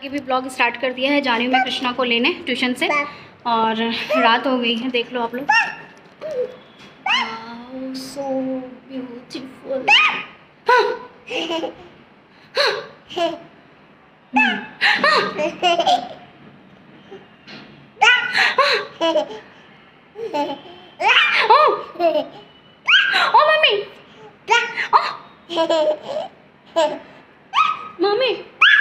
ये भी blog start कर दिया है। जा रही हूँ मैं कृष्णा को लेने ट्यूशन से और रात हो गई है, देख लो आप लोग। So beautiful. Oh mummy, mummy,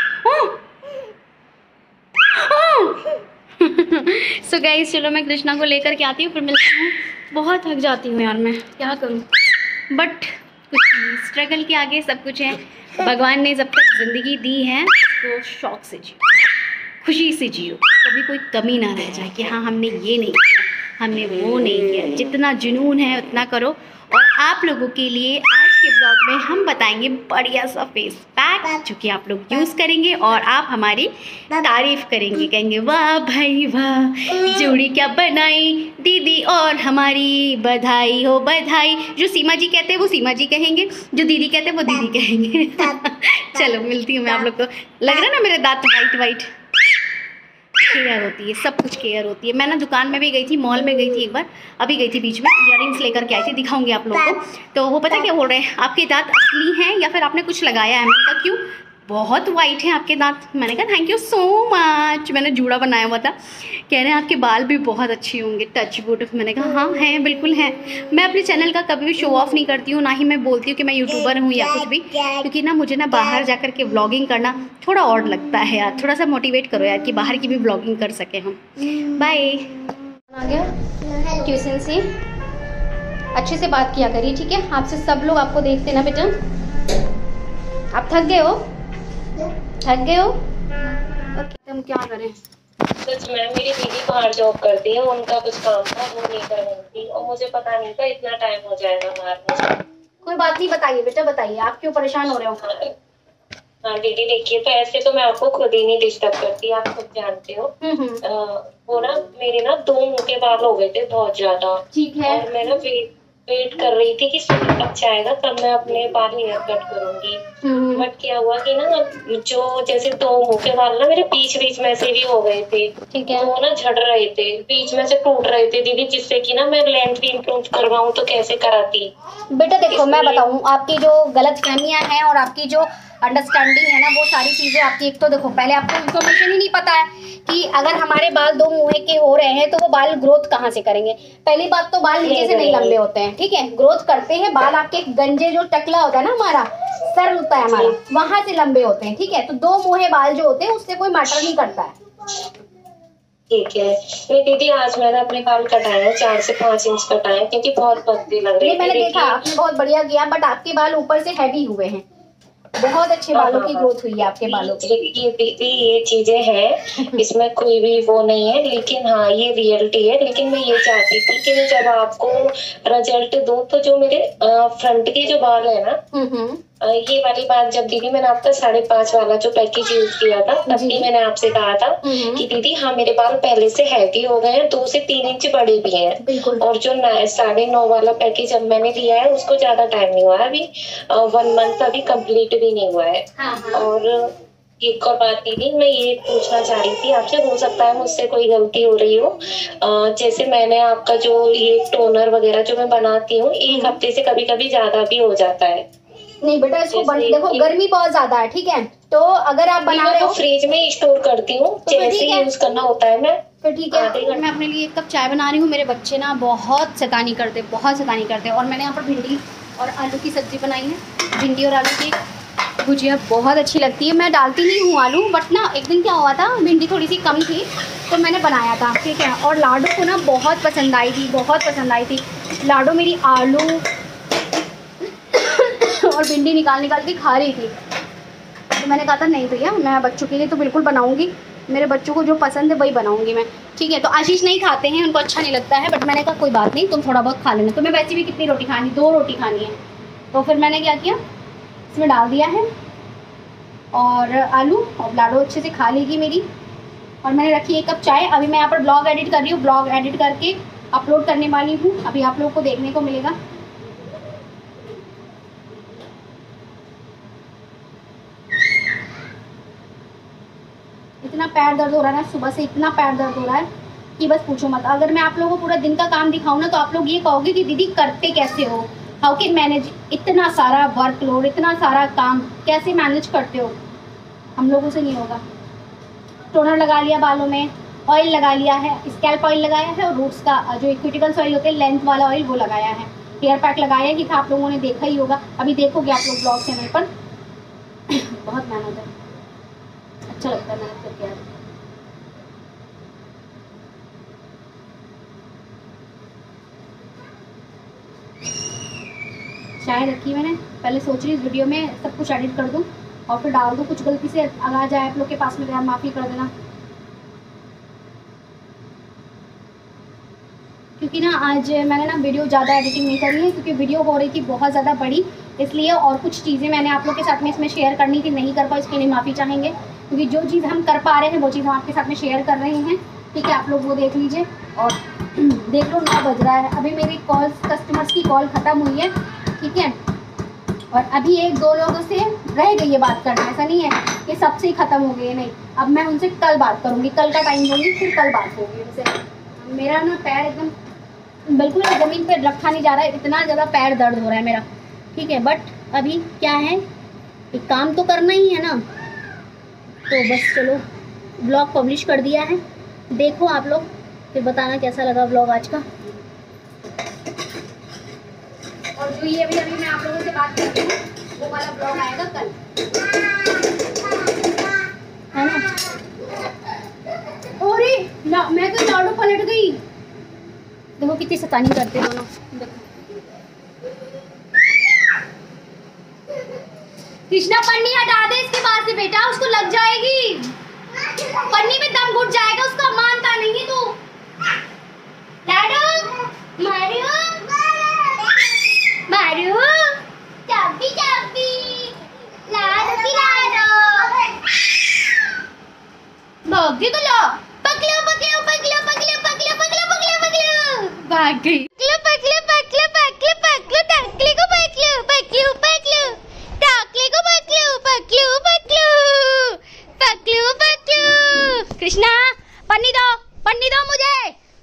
so guys चलो मैं कृष्णा को लेकर के आती हूँ, फिर मिलती हूँ। बहुत थक जाती हूँ यार, मैं क्या करूँ, बट कुछ नहीं, स्ट्रगल के आगे सब कुछ है। भगवान ने जब तक ज़िंदगी दी है तो शौक से जियो, खुशी से जियो, कभी कोई कमी ना रह जाए कि हाँ हमने ये नहीं किया, हमने वो नहीं किया। जितना जुनून है उतना करो। और आप लोगों के लिए आज के ब्लॉग में हम बताएंगे बढ़िया सा फेस पैक जो कि आप लोग यूज़ करेंगे और आप हमारी तारीफ करेंगे, कहेंगे वाह भाई वाह, जोड़ी क्या बनाई दीदी और हमारी, बधाई हो बधाई। जो सीमा जी कहते हैं वो सीमा जी कहेंगे, जो दीदी कहते हैं वो दीदी कहेंगे। चलो मिलती हूँ मैं आप लोग को। लग रहा है ना मेरे दांत वाइट वाइट। केयर होती है, सब कुछ केयर होती है। मैं ना दुकान में भी गई थी, मॉल में गई थी एक बार, अभी गई थी बीच में, इयररिंग्स लेकर के आई थी, दिखाऊंगी आप लोगों को। तो वो पता क्या बोल रहे हैं, आपके दांत असली हैं या फिर आपने कुछ लगाया है? मैंने कहा क्यों, बहुत वाइट है आपके दांत। मैंने कहा थैंक यू सो मच, मैंने जूड़ा बनाया हुआ था। कह रहे हैं आपके बाल भी बहुत अच्छे होंगे, टच वुड। मैंने कहा हाँ हैं, बिल्कुल हैं। मैं अपने चैनल का कभी भी शो ऑफ नहीं करती हूँ, ना ही मैं बोलती हूँ कि मैं यूट्यूबर हूँ या कुछ भी, क्योंकि ना मुझे ना बाहर जाकर के व्लॉगिंग करना थोड़ा और लगता है यार। थोड़ा सा मोटिवेट करो यार कि बाहर की भी व्लॉगिंग कर सके हम। बाय। आ गया ट्यूशन से, अच्छे से बात किया करिए ठीक है। आपसे सब लोग आपको देखते ना बेटा। आप थक गए हो, थक गए हो? ओके, हम क्या करें। सच में मेरी दीदी बाहर जॉब करती है, उनका कुछ काम था वो नहीं कर रही थी और मुझे पता नहीं था इतना टाइम हो जाएगा बाहर। कोई बात नहीं, बताइए बेटा बताइए, आप क्यों परेशान हो रहे हो? हाँ दीदी देखिए, तो ऐसे तो मैं आपको खुद ही नहीं डिस्टर्ब करती, आप खुद जानते हो। वो ना मेरे ना 2 मुंह के बाल हो गए थे बहुत ज्यादा। ठीक है। और मैं ना वेट कर रही थी कि समय अच्छा आएगा तब मैं अपने बाल हेयर कट करूंगी। बट क्या हुआ कि ना जो जैसे 2 मुंह के बाल ना मेरे बीच बीच में से भी हो गए थे। ठीक है। तो वो ना झड़ रहे थे, बीच में से टूट रहे थे दीदी, जिससे कि ना मैं लेंथ भी इम्प्रूव करवाऊं तो कैसे कराती। बेटा देखो मैं बताऊं, आपकी जो गलतफहमियां हैं और आपकी जो अंडरस्टैंडिंग है ना, वो सारी चीज़ें आपकी, एक तो देखो पहले आपको इन्फॉर्मेशन ही नहीं पता है कि अगर हमारे बाल 2 मुंह के हो रहे हैं तो वो बाल ग्रोथ कहाँ से करेंगे। पहली बात तो बाल नीचे से नहीं लंबे होते हैं, ठीक है, ग्रोथ करते हैं बाल आपके गंजे, जो टकला होता है ना हमारा, सर होता है हमारा, वहां से लंबे होते हैं, ठीक है। तो 2 मुंहे बाल जो होते हैं उससे कोई मैटर नहीं करता है। ठीक है। नहीं दीदी, आज मैंने अपने बाल कटाए हैं, 4 से 5 इंच कटाए क्योंकि बहुत पतले लग रहे थे। मैंने देखा आपने बहुत बढ़िया किया, बट आपके बाल ऊपर से हैवी हुए हैं, बहुत अच्छे बालों की ग्रोथ हुई है आपके बालों की। ये चीजें हैं, इसमें कोई भी वो नहीं है, लेकिन हाँ ये रियलिटी है। लेकिन मैं ये चाहती थी कि मैं जब आपको रिजल्ट दूं तो जो मेरे फ्रंट के जो बाल है ना, ये वाली बात जब दीदी मैंने आपका 5.5 वाला जो पैकेज यूज किया था तब भी मैंने आपसे कहा था कि दीदी हाँ मेरे बाल पहले से हैवी हो गए हैं, 2 से 3 इंच बड़े भी हैं। और जो 9.5 वाला पैकेज अब मैंने लिया है उसको ज्यादा टाइम नहीं हुआ है, अभी 1 मंथ अभी कंप्लीट भी नहीं हुआ है। और एक और बात दीदी, मैं ये पूछना चाह रही थी आपसे, हो सकता है मुझसे कोई गलती हो रही हो। जैसे मैंने आपका जो ये टोनर वगैरह जो मैं बनाती हूँ 1 हफ्ते से कभी कभी ज्यादा भी हो जाता है। नहीं बेटा इसको देखो गर्मी बहुत ज्यादा है, ठीक है, तो अगर आप बना रहे हो फ्रिज में स्टोर करती हूँ, तो जैसे यूज करना होता है मैं फिर ठीक है। मैं अपने लिए 1 कप चाय बना रही हूँ। मेरे बच्चे ना बहुत शैतानी करते, बहुत शैतानी करते हैं। और मैंने यहाँ पर भिंडी और आलू की सब्जी बनाई है। भिंडी और आलू की भुजिया बहुत अच्छी लगती है। मैं डालती नहीं हूँ आलू, बट ना एक दिन क्या हुआ था, भिंडी थोड़ी सी कम थी तो मैंने बनाया था, ठीक है। और लाडू को ना बहुत पसंद आई थी, बहुत पसंद आई थी। लाडू मेरी आलू और भिंडी निकाल के खा रही थी। तो मैंने कहा था नहीं भैया, मैं बच्चों के लिए तो बिल्कुल बनाऊंगी, मेरे बच्चों को जो पसंद है वही बनाऊंगी मैं, ठीक है। तो आशीष नहीं खाते हैं, उनको अच्छा नहीं लगता है, बट मैंने कहा कोई बात नहीं, तुम थोड़ा बहुत खा लेना। तो मैं वैसे भी कितनी रोटी खानी, 2 रोटी खानी है। तो फिर मैंने क्या किया, इसमें डाल दिया है और आलू, और लाडू अच्छे से खा लेगी मेरी। और मैंने रखी 1 कप चाय। अभी मैं यहाँ पर ब्लॉग एडिट कर रही हूँ, ब्लॉग एडिट करके अपलोड करने वाली हूँ, अभी आप लोग को देखने को मिलेगा। इतना पैर दर्द हो रहा है ना, सुबह से इतना पैर दर्द हो रहा है कि बस पूछो मत। अगर मैं आप लोगों को पूरा दिन का काम दिखाऊँ ना तो आप लोग ये कहोगे कि दीदी करते कैसे हो, हाउ कैन मैनेज, इतना सारा वर्कलोड, इतना सारा काम कैसे मैनेज करते हो। हम लोगों से नहीं होगा। टोनर लगा लिया बालों में, ऑयल लगा लिया है, स्कैल्प ऑयल लगाया है और रूट्स का जो इक्विटिकल्स ऑयल होते हैं लेंथ वाला ऑयल वो लगाया है। हेयर पैक लगाया कि था, आप लोगों ने देखा ही होगा, अभी देखोगे आप लोग ब्लॉग चैनल पर। बहुत मेहनत है, अच्छा लगता है मेहनत करके यार। चाय रखी मैंने, पहले सोच रही इस वीडियो में सब कुछ एडिट कर दूं और फिर डाल दूं। कुछ गलती से आ जाए आप लोग के पास में तो यार माफ़ी कर देना, क्योंकि ना आज मैंने ना वीडियो ज़्यादा एडिटिंग नहीं करी है, क्योंकि वीडियो हो रही थी बहुत ज़्यादा बड़ी, इसलिए और कुछ चीज़ें मैंने आप लोग के साथ में इसमें शेयर करनी थी, नहीं कर पाई, इसके लिए माफ़ी चाहेंगे। क्योंकि जो चीज़ हम कर पा रहे हैं वो चीज़ हम आपके साथ में शेयर कर रहे हैं, ठीक है। आप लोग वो देख लीजिए और देख लो 9 बज रहा है, अभी मेरी कॉल्स, कस्टमर्स की कॉल ख़त्म हुई है, ठीक है। और अभी 1-2 लोगों से रह गई है बात करना, ऐसा नहीं है कि सबसे ही ख़त्म हो गई है, नहीं। अब मैं उनसे कल बात करूँगी, कल का टाइम दूँगी, फिर कल बात होगी उनसे। मेरा ना पैर एकदम बिल्कुल ज़मीन पे रखा नहीं जा रहा है, इतना ज़्यादा पैर दर्द हो रहा है मेरा, ठीक है। बट अभी क्या है, एक काम तो करना ही है ना, तो बस चलो ब्लॉग पब्लिश कर दिया है, देखो आप लोग, फिर बताना कैसा लगा ब्लॉग आज का। और जो ये अभी मैं आप लोगों से बात करती हूँ वो वाला ब्लॉग आएगा कल, है ना। अरे ना, मैं तो लाडो पलट गई, देखो कितनी शैतानी करते दोनों, देखो। कृष्णा पन्नी हटा दे इसके पास से बेटा, उसको लग जाएगी, पन्नी में दम घुट जाएगा उसका, मानता नहीं है तू। लाडो मारियो मारियो, चाबी चाबी, लाडो की लाडो, भाग गई लो, पकड़ो पकड़ो पकड़ो पकड़ो पकड़ो पकड़ो पकड़ो पकड़ो, भाग गई। पकड़ो पकड़ो पकड़ो पकड़ो पकड़ो, टाकले को पकड़ो पकड़ो पकड़ो, टाकले को पकड़ो पकड़ो पकड़ो पकड़ो पकड़ो। कृष्णा पन्नी दो मुझे।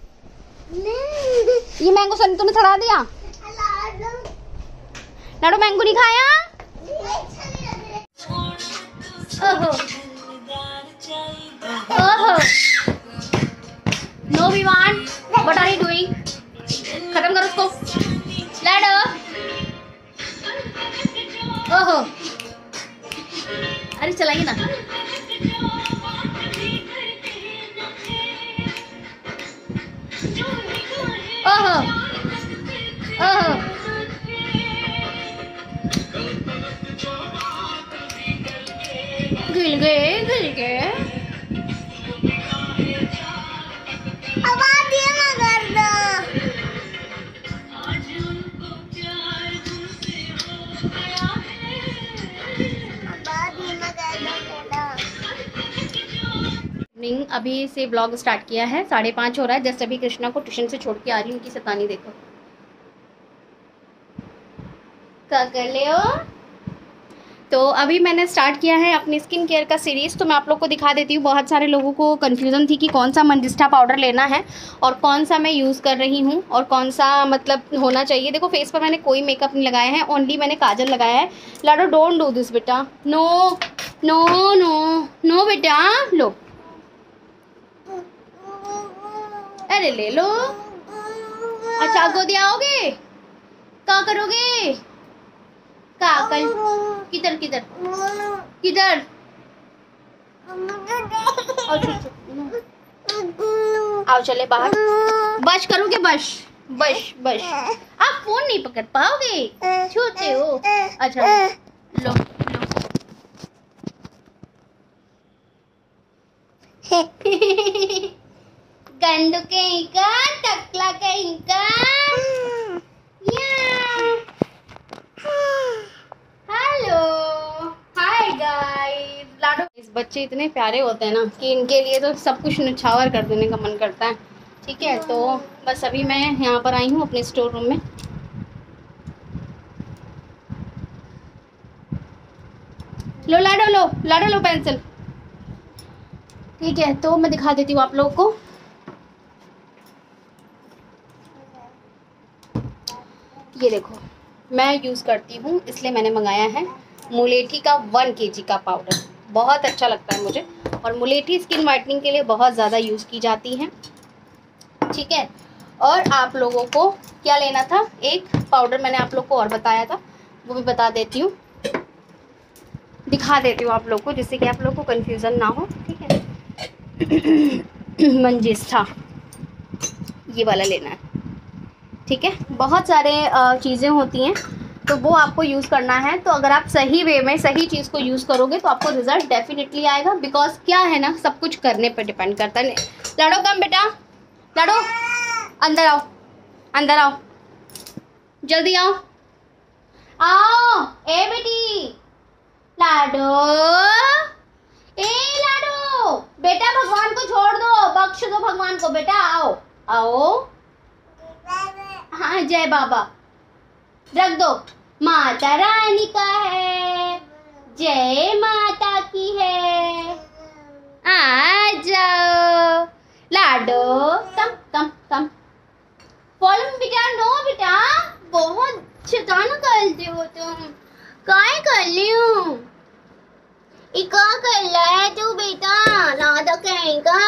ये मैंगो सन तूने छड़ा दिया, लाडो मैंगो नहीं खाया। ओहो ओहो, no Vivan, what are you doing, खत्म करो उसको लाडो। ओहो, अरे चलाइए ना। ओहो ओहो, गिल गए। आवाज ये ना कर दो। अभी से ब्लॉग स्टार्ट किया है, 5:30 हो रहा है, जस्ट अभी कृष्णा को ट्यूशन से छोड़ के आ रही हूँ। उनकी शैतानी देखो, क्या कर ले हो। तो अभी मैंने स्टार्ट किया है अपनी स्किन केयर का सीरीज़, तो मैं आप लोग को दिखा देती हूँ। बहुत सारे लोगों को कन्फ्यूज़न थी कि कौन सा मंजिष्ठा पाउडर लेना है और कौन सा मैं यूज़ कर रही हूँ और कौन सा मतलब होना चाहिए। देखो फेस पर मैंने कोई मेकअप नहीं लगाया है, ओनली मैंने काजल लगाया है। लाडो डोंट डू दिस बेटा, नो नो नो नो बेटा, लो, अरे ले लो। अच्छा गोदी आओगे, क्या करोगे, काकल, किधर किधर किधर, आओ चले बाहर, बश करोगे, बश बश बश, आप फोन नहीं पकड़ पाओगे, छोटे हो। अच्छा लो लो, गंदू कहीं का, टकला कहीं का। हेलो हाय गाइस, लाडो, इस बच्चे इतने प्यारे होते हैं ना कि इनके लिए तो सब कुछ निछावर कर देने का मन करता है, ठीक है। तो बस अभी मैं यहाँ पर आई हूँ अपने स्टोर रूम में। लो लाडो, लो लाडो, लो पेंसिल, ठीक है, तो मैं दिखा देती हूँ आप लोगों को। ये देखो, मैं यूज़ करती हूँ, इसलिए मैंने मंगाया है मुलेठी का 1 kg का पाउडर। बहुत अच्छा लगता है मुझे, और मुलेठी स्किन वाइटनिंग के लिए बहुत ज़्यादा यूज़ की जाती है। ठीक है, और आप लोगों को क्या लेना था, एक पाउडर मैंने आप लोग को और बताया था, वो भी बता देती हूँ, दिखा देती हूँ आप लोग को, जिससे कि आप लोग को कन्फ्यूज़न ना हो। ठीक है, मंजिस्ठा ये वाला लेना है। ठीक है, बहुत सारे चीज़ें होती हैं, तो वो आपको यूज़ करना है। तो अगर आप सही वे में सही चीज़ को यूज़ करोगे तो आपको रिजल्ट डेफिनेटली आएगा। बिकॉज क्या है ना, सब कुछ करने पर डिपेंड करता है। लाडो कम बेटा, लाडो अंदर आओ, अंदर आओ, जल्दी आओ, आओ ए बेटी, लाडो, ए लाडो बेटा, भगवान को छोड़ दो, बख्श दो भगवान को बेटा, आओ आओ। हाँ जय बाबा रख दो, माता रानी का है, जय माता की है, आ जाओ लाडो, कम कम कम, फॉलो बेटा, नो बेटा, बहुत शैतान करते हो तुम, काय कर ली हूँ, इका कर रहा है तू बेटा, लादा कहेगा।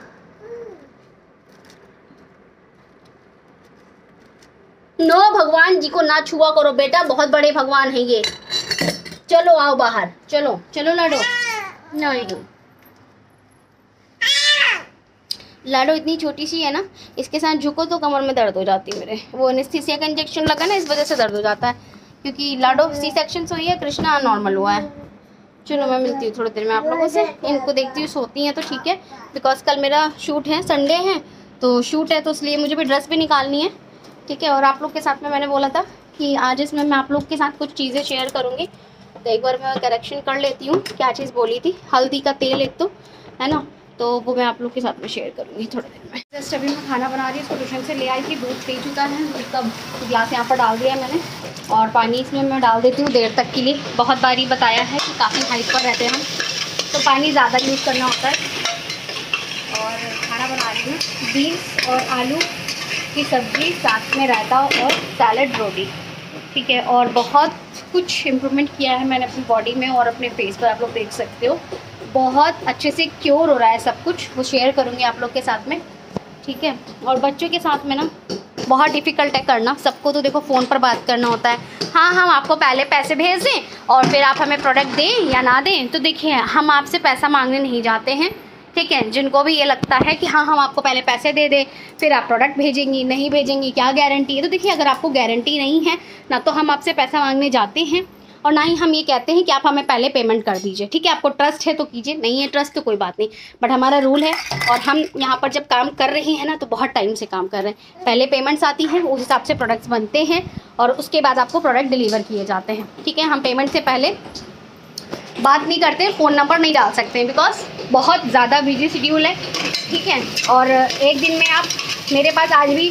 नो, भगवान जी को ना छुआ करो बेटा, बहुत बड़े भगवान हैं ये। चलो आओ बाहर, चलो चलो लाडो, नहीं लाडो इतनी छोटी सी है ना, इसके साथ झुको तो कमर में दर्द हो जाती है मेरे। वो एनेस्थीसिया का इंजेक्शन लगा ना, इस वजह से दर्द हो जाता है, क्योंकि लाडो सी सेक्शन हुई है, कृष्णा नॉर्मल हुआ है। चलो मैं मिलती हूँ थोड़ी देर में आप लोगों से, इनको देखती हूँ सोती हैं तो ठीक है। बिकॉज कल मेरा शूट है, संडे है तो शूट है, तो इसलिए मुझे भी ड्रेस भी निकालनी है। ठीक है, और आप लोग के साथ में मैंने बोला था कि आज इसमें मैं आप लोग के साथ कुछ चीज़ें शेयर करूँगी, तो एक बार मैं करेक्शन कर लेती हूँ, क्या चीज़ बोली थी, हल्दी का तेल एक तो है ना, तो वो मैं आप लोग के साथ में शेयर करूँगी थोड़ी देर में। जस्ट अभी मैं खाना बना रही हूँ, इसको ट्यूशन से ले आई थी, दूध पी चुका है, दूध का गिलास यहाँ पर डाल दिया मैंने, और पानी इसमें मैं डाल देती हूँ देर तक के लिए। बहुत बार ही बताया है कि काफ़ी हाइट पर रहते हैं हम, तो पानी ज़्यादा यूज़ करना होता है। और खाना बना रही हूँ, बीन्स और आलू की सब्ज़ी, साथ में रायता और सैलड रोटी। ठीक है, और बहुत कुछ इम्प्रूवमेंट किया है मैंने अपनी बॉडी में और अपने फेस पर, आप लोग देख सकते हो बहुत अच्छे से क्योर हो रहा है सब कुछ, वो शेयर करूँगी आप लोग के साथ में। ठीक है, और बच्चों के साथ में ना बहुत डिफ़िकल्ट है करना, सबको तो देखो फ़ोन पर बात करना होता है। हाँ, हम आपको पहले पैसे भेज दें और फिर आप हमें प्रोडक्ट दें या ना दें, तो देखिए हम आपसे पैसा मांगने नहीं जाते हैं। ठीक है, जिनको भी ये लगता है कि हाँ हम आपको पहले पैसे दे दें फिर आप प्रोडक्ट भेजेंगी, नहीं भेजेंगी, क्या गारंटी है, तो देखिए अगर आपको गारंटी नहीं है ना तो हम आपसे पैसा मांगने जाते हैं, और ना ही हम ये कहते हैं कि आप हमें पहले पेमेंट कर दीजिए। ठीक है, आपको ट्रस्ट है तो कीजिए, नहीं है ट्रस्ट तो कोई बात नहीं, बट हमारा रूल है, और हम यहाँ पर जब काम कर रहे हैं ना तो बहुत टाइम से काम कर रहे हैं, पहले पेमेंट्स आती हैं, उस हिसाब से प्रोडक्ट्स बनते हैं और उसके बाद आपको प्रोडक्ट डिलीवर किए जाते हैं। ठीक है, हम पेमेंट से पहले बात नहीं करते, फ़ोन नंबर नहीं डाल सकते बिकॉज बहुत ज़्यादा बिजी शेड्यूल है। ठीक है, और एक दिन में आप, मेरे पास आज भी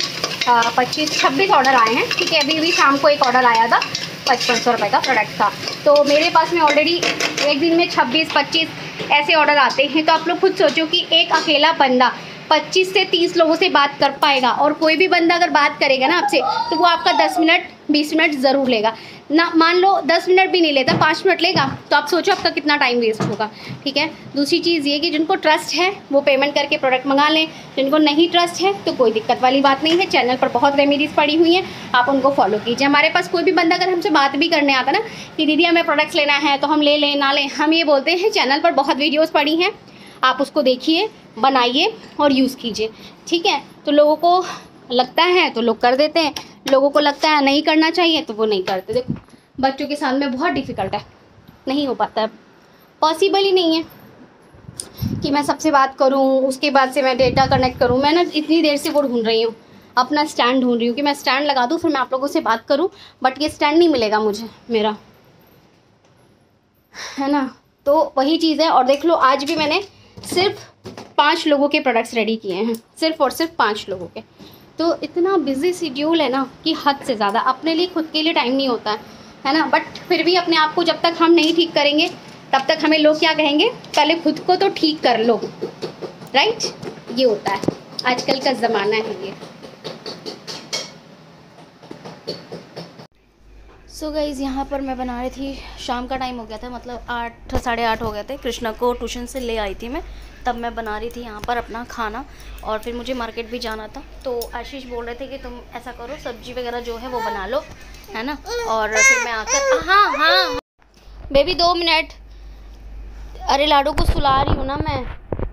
25-26 ऑर्डर आए हैं। ठीक है, अभी भी शाम को एक ऑर्डर आया था 5500 रुपये का प्रोडक्ट था, तो मेरे पास में ऑलरेडी एक दिन में 26-25 ऐसे ऑर्डर आते हैं। तो आप लोग खुद सोचो कि एक अकेला बंदा 25 से 30 लोगों से बात कर पाएगा, और कोई भी बंदा अगर बात करेगा ना आपसे तो वो आपका 10 मिनट 20 मिनट ज़रूर लेगा ना, मान लो 10 मिनट भी नहीं लेता, 5 मिनट लेगा, तो आप सोचो आपका कितना टाइम वेस्ट होगा। ठीक है, दूसरी चीज़ ये कि जिनको ट्रस्ट है वो पेमेंट करके प्रोडक्ट मंगा लें, जिनको नहीं ट्रस्ट है तो कोई दिक्कत वाली बात नहीं है, चैनल पर बहुत रेमेडीज़ पड़ी हुई हैं, आप उनको फॉलो कीजिए। हमारे पास कोई भी बंदा अगर हमसे बात भी करने आता ना कि दीदी हमें प्रोडक्ट्स लेना है तो हम ले लें ना लें, हम ये बोलते हैं चैनल पर बहुत वीडियोज़ पड़ी हैं, आप उसको देखिए, बनाइए और यूज़ कीजिए। ठीक है, तो लोगों को लगता है तो लोग कर देते हैं, लोगों को लगता है नहीं करना चाहिए तो वो नहीं करते। देखो बच्चों के साथ में बहुत डिफ़िकल्ट है, नहीं हो पाता है, पॉसिबल ही नहीं है कि मैं सबसे बात करूं, उसके बाद से मैं डेटा कनेक्ट करूं। मैं ना इतनी देर से वो ढूंढ रही हूँ, अपना स्टैंड ढूंढ रही हूँ कि मैं स्टैंड लगा दूँ फिर मैं आप लोगों से बात करूँ, बट ये स्टैंड नहीं मिलेगा मुझे मेरा, है ना। तो वही चीज़ है, और देख लो आज भी मैंने सिर्फ 5 लोगों के प्रोडक्ट्स रेडी किए हैं, सिर्फ और सिर्फ 5 लोगों के। तो इतना बिजी शेड्यूल है ना कि हद से ज़्यादा, अपने लिए खुद के लिए टाइम नहीं होता है ना। बट फिर भी अपने आप को जब तक हम नहीं ठीक करेंगे तब तक हमें लोग क्या कहेंगे, पहले खुद को तो ठीक कर लो, राइट, ये होता है आजकल का ज़माना है ये। सो गाइज़ यहाँ पर मैं बना रही थी, शाम का टाइम हो गया था, मतलब 8 साढ़े 8 हो गए थे। कृष्णा को ट्यूशन से ले आई थी मैं, तब मैं बना रही थी यहाँ पर अपना खाना, और फिर मुझे मार्केट भी जाना था। तो आशीष बोल रहे थे कि तुम ऐसा करो, सब्जी वगैरह जो है वो बना लो, है ना। और फिर मैं आकर हाँ बेबी 2 मिनट, अरे लाडू को सुला रही हूँ ना मैं,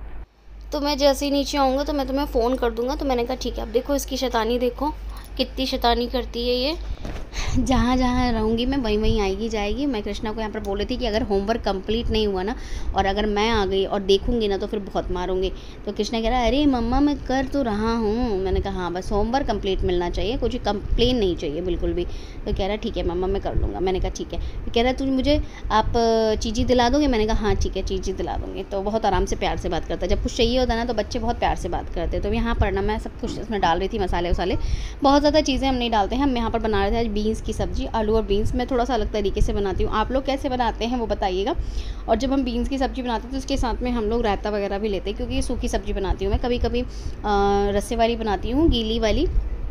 तो मैं जैसे ही नीचे आऊँगा तो मैं तुम्हें फ़ोन कर दूँगा। तो मैंने कहा ठीक है। अब देखो इसकी शैतानी, देखो कितनी शैतानी करती है ये, जहाँ जहाँ रहूँगी मैं वहीं वहीं आएगी जाएगी। मैं कृष्णा को यहाँ पर बोल रही थी कि अगर होमवर्क कंप्लीट नहीं हुआ ना, और अगर मैं आ गई और देखूँगी ना तो फिर बहुत मारूंगी। तो कृष्णा कह रहा है अरे मम्मा मैं कर तो रहा हूँ। मैंने कहा हाँ बस होमवर्क कंप्लीट मिलना चाहिए, कुछ कंप्लेन नहीं चाहिए बिल्कुल भी। तो कह रहा है ठीक है मम्मा मैं कर लूँगा। मैंने कहा ठीक है। तो कह रहा है तुम मुझे आप चीज़ी दिला दोगे। मैंने कहा हाँ ठीक है चीज़ी दिला दूँगी। तो बहुत आराम से प्यार से बात करता है, जब कुछ चाहिए होता है ना तो बच्चे बहुत प्यार से बात करते हैं। तो यहाँ पर ना मैं सब कुछ इसमें डाल रही थी, मसाले वसाले, बहुत ज़्यादा चीज़ें हम नहीं डालते हैं। हम यहाँ पर बना रहे थे आज बीन्स की सब्ज़ी, आलू और बीन्स। मैं थोड़ा सा अलग तरीके से बनाती हूँ, आप लोग कैसे बनाते हैं वो बताइएगा। और जब हम बीन्स की सब्ज़ी बनाते हैं तो उसके साथ में हम लोग रायता वगैरह भी लेते हैं, क्योंकि ये सूखी सब्ज़ी बनाती हूँ मैं। कभी कभी रस्से वाली बनाती हूँ, गीली वाली,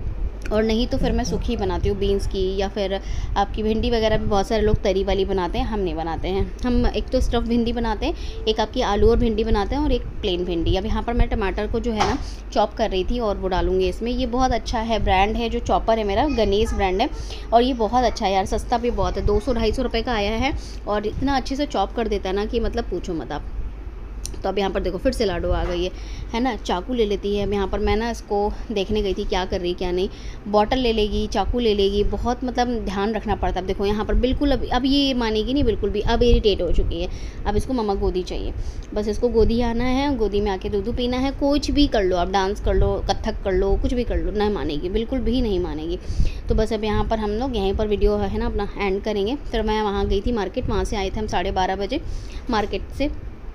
और नहीं तो फिर मैं सूखी बनाती हूँ बीन्स की। या फिर आपकी भिंडी वगैरह भी बहुत सारे लोग तरी वाली बनाते हैं, हम नहीं बनाते हैं। हम एक तो स्टफ़ भिंडी बनाते हैं, एक आपकी आलू और भिंडी बनाते हैं, और एक प्लेन भिंडी। अब यहाँ पर मैं टमाटर को जो है ना चॉप कर रही थी और वो डालूंगी इसमें। ये बहुत अच्छा है, ब्रांड है जो चॉपर है मेरा, गणेश ब्रांड है, और ये बहुत अच्छा है यार, सस्ता भी बहुत है, 200-250 रुपये का आया है, और इतना अच्छे से चॉप कर देता है ना कि मतलब पूछो मत आप। तो अब यहाँ पर देखो फिर से लाडो आ गई है ना। चाकू ले लेती है। अब यहाँ पर मैं ना इसको देखने गई थी क्या कर रही क्या नहीं। बॉटल ले लेगी, चाकू ले लेगी, बहुत मतलब ध्यान रखना पड़ता है। अब देखो यहाँ पर बिल्कुल अब ये मानेगी नहीं बिल्कुल भी, अब इरिटेट हो चुकी है। अब इसको मम्मा गोदी चाहिए, बस इसको गोदी आना है, गोदी में आके दूध पीना है। कुछ भी कर लो आप, डांस कर लो, कथक कर लो, कुछ भी कर लो, नहीं मानेगी, बिल्कुल भी नहीं मानेगी। तो बस अब यहाँ पर हम लोग यहीं पर वीडियो है ना अपना एंड करेंगे। फिर मैं वहाँ गई थी मार्केट, वहाँ से आए थे हम 12:30 बजे मार्केट से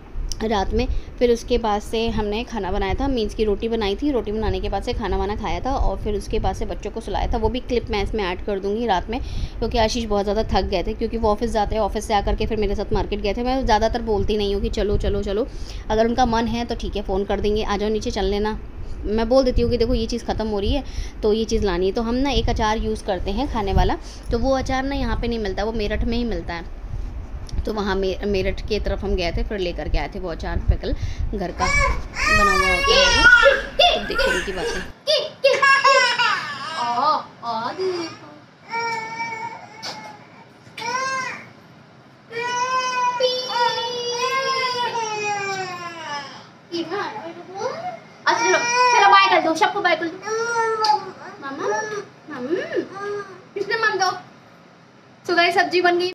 रात में। फिर उसके बाद से हमने खाना बनाया था, मीन्स की रोटी बनाई थी। रोटी बनाने के बाद से खाना वाना खाया था, और फिर उसके बाद से बच्चों को सुलाया था। वो भी क्लिप मैं इसमें ऐड कर दूँगी रात में, क्योंकि आशीष बहुत ज़्यादा थक गए थे, क्योंकि वो ऑफिस जाते हैं, ऑफिस से आकर के फिर मेरे साथ मार्केट गए थे। मैं ज़्यादातर बोलती नहीं हूँ कि चलो चलो चलो, अगर उनका मन है तो ठीक है फ़ोन कर देंगे, आ जाओ नीचे चल लेना। मैं बोल देती हूँ कि देखो ये चीज़ ख़त्म हो रही है तो ये चीज़ लानी है। तो हम ना एक अचार यूज़ करते हैं खाने वाला, तो वो अचार ना यहाँ पर नहीं मिलता, वो मेरठ में ही मिलता है। तो वहाँ मेरठ के तरफ हम गए थे, फिर लेकर के आए थे वो अचार पिकल, घर का बना हुआ होता है वो। तो देखो उनकी बातें। अच्छा चलो बाय कर दो, सबको बाय कर दो। मामा किसने मान दो। सुबह सब्जी बन गई।